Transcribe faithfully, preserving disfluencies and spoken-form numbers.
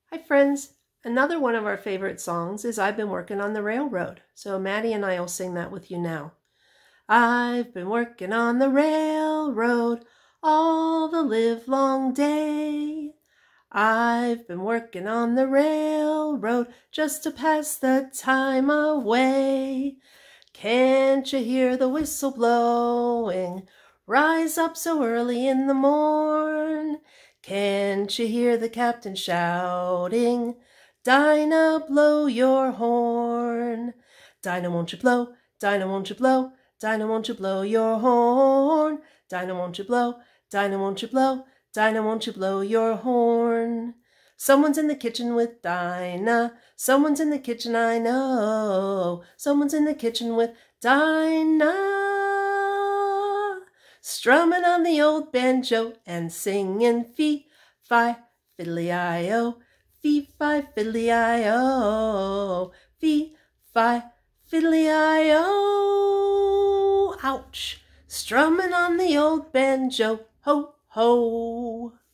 Hi friends, another one of our favorite songs is I've Been Working on the Railroad. So Maddie and I will sing that with you now. I've been working on the railroad all the livelong day. I've been working on the railroad just to pass the time away. Can't you hear the whistle blowing? Rise up so early in the morn. Can't you hear the captain shouting? Dinah, blow your horn. Dinah, won't you blow? Dinah, won't you blow? Dinah, won't you blow your horn? Dinah, won't you blow? Dinah, won't you blow? Dinah, won't you blow your horn? Someone's in the kitchen with Dinah. Someone's in the kitchen, I know. Someone's in the kitchen with Dinah, strumming on the old banjo and singing fee-fi, fiddly-I-o, fee-fi, fiddly-I-o, fee-fi, fiddly-I-o. Ouch! Strumming on the old banjo, ho, ho.